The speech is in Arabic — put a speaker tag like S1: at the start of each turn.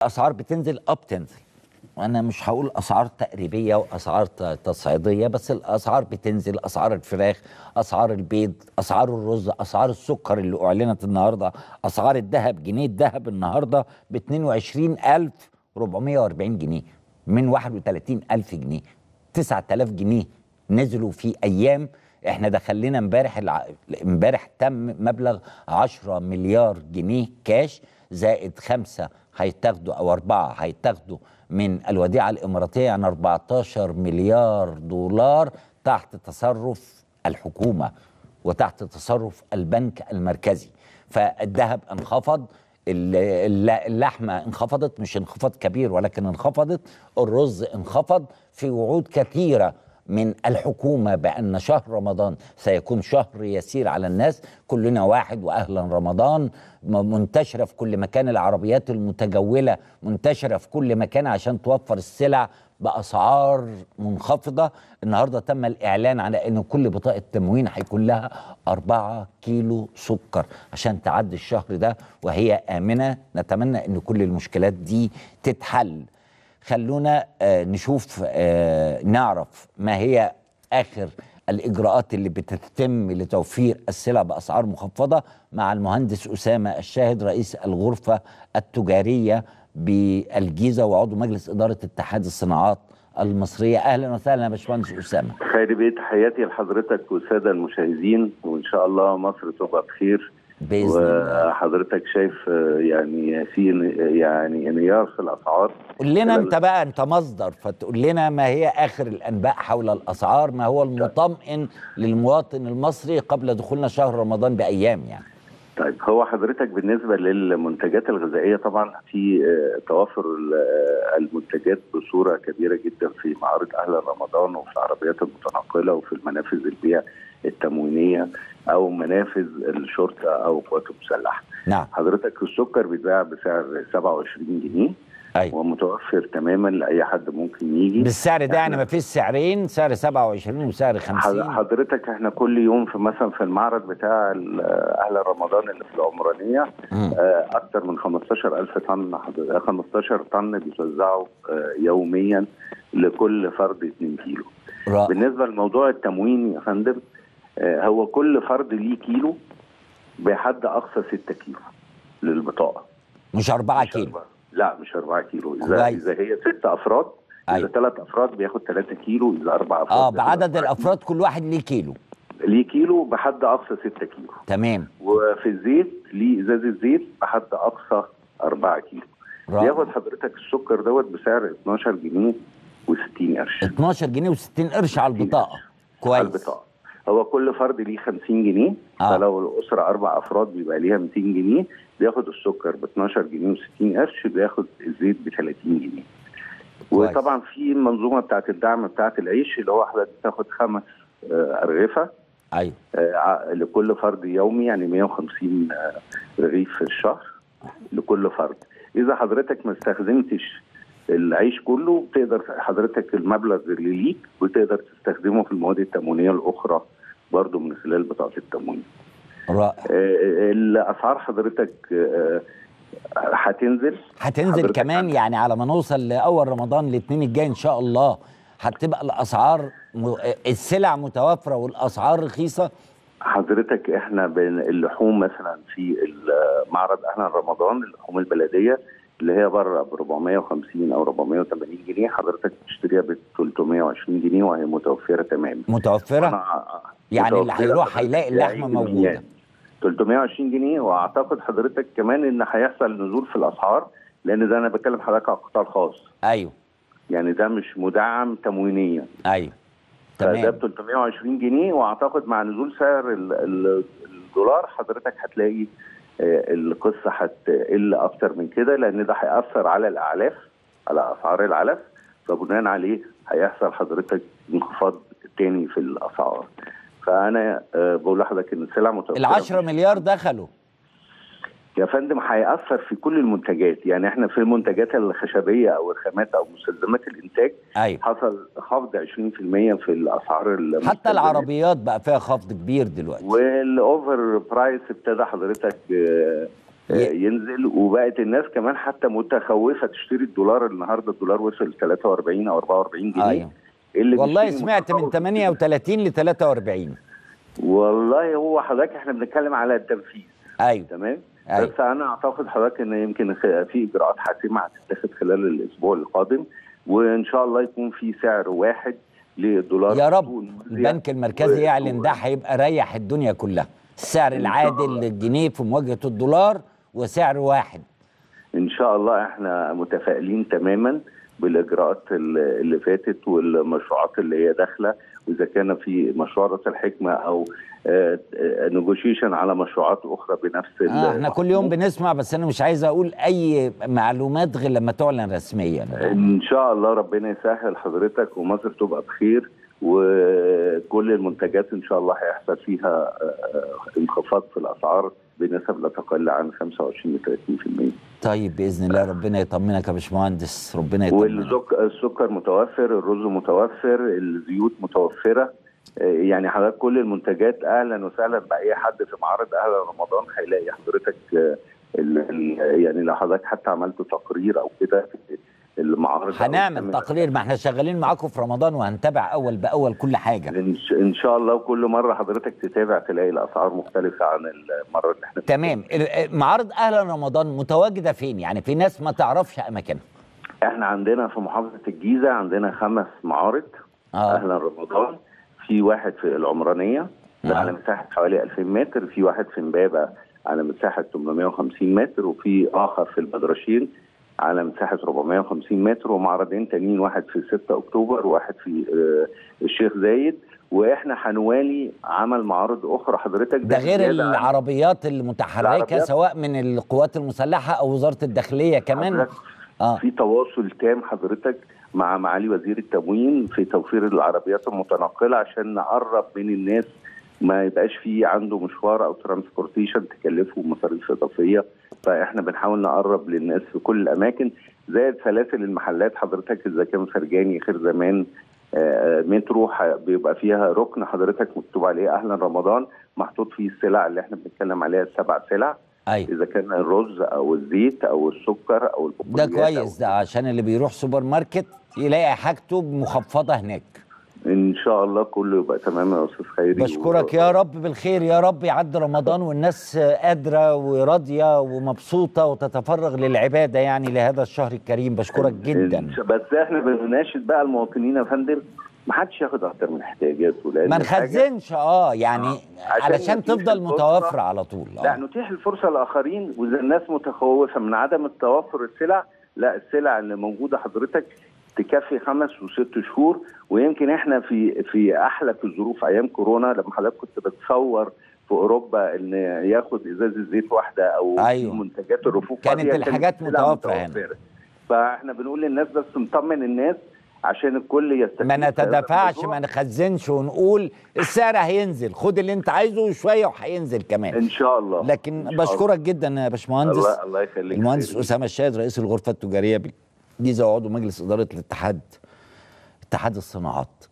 S1: اسعار بتنزل بتنزل، وانا مش هقول اسعار تقريبيه واسعار تصعيديه، بس الاسعار بتنزل، اسعار الفراخ، اسعار البيض، اسعار الرز، اسعار السكر اللي اعلنت النهارده، اسعار الذهب. جنيه الذهب النهارده ب 22440 جنيه من 31000 جنيه. 9000 جنيه نزلوا في ايام. احنا دخلنا امبارح تم مبلغ 10 مليار جنيه كاش، زائد 5 هيتاخدوا او 4 هيتاخدوا من الوديعة الإماراتية، يعني 14 مليار دولار تحت تصرف الحكومة وتحت تصرف البنك المركزي. فالذهب انخفض، اللحمة انخفضت، مش انخفاض كبير ولكن انخفضت، الرز انخفض. في وعود كثيرة من الحكومة بأن شهر رمضان سيكون شهر يسير على الناس، كلنا واحد وأهلا رمضان، منتشرة في كل مكان، العربيات المتجولة منتشرة في كل مكان عشان توفر السلع بأسعار منخفضة. النهاردة تم الإعلان على أن كل بطاقة تموين هيكون لها 4 كيلو سكر عشان تعدي الشهر ده وهي آمنة. نتمنى أن كل المشكلات دي تتحل. خلونا نشوف نعرف ما هي آخر الإجراءات اللي بتتم لتوفير السلع بأسعار مخفضة مع المهندس أسامة الشاهد، رئيس الغرفة التجارية بالجيزة وعضو مجلس إدارة اتحاد الصناعات المصرية. أهلا وسهلا يا باشمهندس أسامة.
S2: خير بيه، تحياتي لحضرتك والسادة المشاهدين، وإن شاء الله مصر تبقى بخير
S1: بإذن الله.
S2: وحضرتك شايف يعني في يعني انهيار في الأسعار.
S1: قول لنا أنت بقى، أنت مصدر، فتقول لنا ما هي آخر الأنباء حول الأسعار، ما هو المطمئن للمواطن المصري قبل دخولنا شهر رمضان بأيام يعني.
S2: طيب، هو حضرتك بالنسبة للمنتجات الغذائية طبعا في توافر المنتجات بصورة كبيرة جدا في معارض أهل رمضان وفي العربيات المتنقلة وفي المنافذ البيع التموينية أو منافذ الشرطة أو القوات المسلحة.
S1: نعم.
S2: حضرتك السكر بيتباع بسعر 27 جنيه.
S1: أيوة.
S2: ومتوفر تماما لاي حد ممكن يجي
S1: بالسعر ده، يعني ما فيش سعرين، سعر 27 وسعر 50.
S2: حضرتك احنا كل يوم في مثلا في المعرض بتاع اهل رمضان اللي في العمرانيه اكثر من 15000 طن 15 طن بيتوزعوا يوميا لكل فرد 2 كيلو. بالنسبه لموضوع التموين يا فندم، هو كل فرد ليه كيلو بحد اقصى 6 كيلو للبطاقه،
S1: مش 4 كيلو.
S2: لا مش 4 كيلو. اذا هي 6 افراد، اذا 3 افراد بياخد 3 كيلو، اذا 4 افراد
S1: بعدد الافراد كل واحد ليه كيلو.
S2: ليه كيلو بحد اقصى 6 كيلو.
S1: تمام.
S2: وفي الزيت ليه ازازه زيت بحد اقصى 4 كيلو. بياخد حضرتك السكر دوت بسعر 12 جنيه و60 قرش.
S1: 12 جنيه و60 قرش على البطاقه. كويس.
S2: على البطاقه. هو كل فرد ليه 50 جنيه. فلو الاسره 4 افراد بيبقى ليها 200 جنيه. بياخد السكر ب 12 جنيه و60 قرش، بياخد الزيت ب 30 جنيه. كويس. وطبعا في المنظومه بتاعت الدعم بتاعت العيش اللي هو حضرتك بتاخد 5 ارغفه.
S1: ايوه.
S2: لكل فرد يومي، يعني 150 رغيف في الشهر لكل فرد. اذا حضرتك ما استخدمتش العيش كله، تقدر حضرتك المبلغ اللي ليك وتقدر تستخدمه في المواد التموينيه الاخرى برضو من خلال بطاقه التموين.
S1: رائع.
S2: الاسعار حضرتك هتنزل
S1: كمان، يعني على ما نوصل لاول رمضان الاثنين الجاي ان شاء الله هتبقى الاسعار السلع متوفره والاسعار رخيصه.
S2: حضرتك احنا اللحوم مثلا في معرض اهل رمضان، اللحوم البلديه اللي هي بره ب 450 او 480 جنيه، حضرتك بتشتريها ب 320 جنيه وهي متوفره تماما.
S1: متوفره؟ يعني اللي هيروح هيلاقي اللحمه موجوده
S2: 320 جنيه. واعتقد حضرتك كمان ان هيحصل نزول في الاسعار، لان ده انا بتكلم حضرتك على القطاع الخاص.
S1: ايوه.
S2: يعني ده مش مدعم تموينيا.
S1: ايوه. تمام.
S2: ده ب 320 جنيه، واعتقد مع نزول سعر الدولار حضرتك هتلاقي القصه هتقل اكتر من كده، لان ده هيأثر على الاعلاف، على اسعار العلف، فبناء عليه هيحصل حضرتك انخفاض تاني في الاسعار. فانا بقول لحضرتك ان السلع متوفره.
S1: ال10 مليار دخلوا
S2: يا فندم، هيأثر في كل المنتجات. يعني احنا في المنتجات الخشبيه او الخامات او مستلزمات الانتاج.
S1: أيوة.
S2: حصل خفض 20% في الاسعار.
S1: حتى العربيات بقى فيها خفض كبير دلوقتي.
S2: والاوفر برايس ابتدى حضرتك ينزل. وبقت الناس كمان حتى متخوفه تشتري الدولار. النهارده الدولار وصل 43 او 44 جنيه.
S1: ايوه والله سمعت من 38 ل 43.
S2: والله هو حضرتك احنا بنتكلم على التنفيذ.
S1: ايوه
S2: تمام.
S1: أيوة.
S2: بس انا اعتقد حضرتك ان يمكن في اجراءات حاسمه هتتخذ خلال الاسبوع القادم، وان شاء الله يكون في سعر واحد للدولار
S1: يا رب. البنك المركزي يعلن ده، هيبقى ريح الدنيا كلها. السعر العادل للجنيه في مواجهه الدولار وسعر واحد.
S2: ان شاء الله احنا متفائلين تماما بالاجراءات اللي فاتت والمشروعات اللي هي داخله، واذا كان في مشروع راس الحكمه او نيجوشيشن على مشروعات اخرى بنفس
S1: احنا كل يوم بنسمع، بس انا مش عايز اقول اي معلومات غير لما تعلن رسميا.
S2: ان شاء الله ربنا يسهل حضرتك ومصر تبقى بخير، وكل المنتجات ان شاء الله هيحصل فيها انخفاض في الاسعار بنسب لا تقل عن 25 ل 30%.
S1: طيب باذن الله ربنا يطمنك يا باشمهندس، ربنا يطمنك.
S2: والسكر متوفر، الرز متوفر، الزيوت متوفره. يعني حضرتك كل المنتجات اهلا وسهلا باي حد في معرض اهلا رمضان هيلاقي حضرتك. يعني لو حضرتك حتى عملت تقرير او كده في المعارض
S1: هنعمل تقرير، ما احنا شغالين معاكم في رمضان وهنتابع اول باول كل حاجه
S2: ان شاء الله. وكل مره حضرتك تتابع تلاقي الاسعار مختلفه عن المره اللي احنا
S1: تمام. معارض اهلا رمضان متواجده فين؟ يعني في ناس ما تعرفش اماكنها.
S2: احنا عندنا في محافظه الجيزه عندنا 5 معارض اهلا رمضان. في واحد في العمرانيه ده على مساحه حوالي 2000 متر، في واحد في امبابه على مساحه 850 متر، وفي اخر في البدرشين على مساحه 450 متر، ومعرضين تانيين واحد في 6 اكتوبر وواحد في الشيخ زايد. واحنا هنوالي عمل معارض اخرى حضرتك.
S1: ده غير العربيات المتحركه سواء من القوات المسلحه او وزاره الداخليه كمان.
S2: في تواصل تام حضرتك مع معالي وزير التموين في توفير العربيات المتنقله عشان نقرب من الناس، ما يبقاش في عنده مشوار او ترانسبورتيشن تكلفه مصاريف اضافيه. فاحنا بنحاول نقرب للناس في كل الاماكن، زائد سلاسل المحلات حضرتك اذا كان فرجاني خير زمان مترو بيبقى فيها ركن حضرتك مكتوب عليه اهلا رمضان، محطوط فيه السلع اللي احنا بنتكلم عليها ال7 سلع.
S1: أيوة.
S2: اذا كان الرز او الزيت او السكر او
S1: البقوليات. ده كويس، ده عشان اللي بيروح سوبر ماركت يلاقي حاجته مخفضه هناك.
S2: ان شاء الله كله يبقى تمام يا استاذ خيري.
S1: بشكرك يا رب بالخير، يا رب يعدي رمضان والناس قادره وراضيه ومبسوطه وتتفرغ للعباده يعني لهذا الشهر الكريم. بشكرك جدا.
S2: بس احنا بنناشد بقى المواطنين يا فندم ما حدش ياخد اكتر من احتياجاته،
S1: ما نخزنش يعني علشان تفضل متوفره على طول.
S2: لا نتيح الفرصه للاخرين، واذا الناس متخوفه من عدم التوفر السلع، لا السلع اللي موجوده حضرتك تكفي 5 و6 شهور. ويمكن احنا في احلك الظروف ايام كورونا لما حضرتك كنت بتصور في اوروبا ان ياخد ازازه زيت واحده او
S1: أيوة.
S2: منتجات الرفوف
S1: كانت الحاجات متوفره هنا.
S2: فاحنا بنقول للناس بس نطمن الناس عشان الكل يستفيد.
S1: ما نتدافعش، ما نخزنش ونقول السعر هينزل، خد اللي انت عايزه وشويه وهينزل كمان
S2: ان شاء الله.
S1: لكن بشكرك جدا يا باشمهندس.
S2: الله يخليك.
S1: المهندس اسامه الشاهد رئيس الغرفه التجاريه بالجيزه وعضو مجلس اداره اتحاد الصناعات.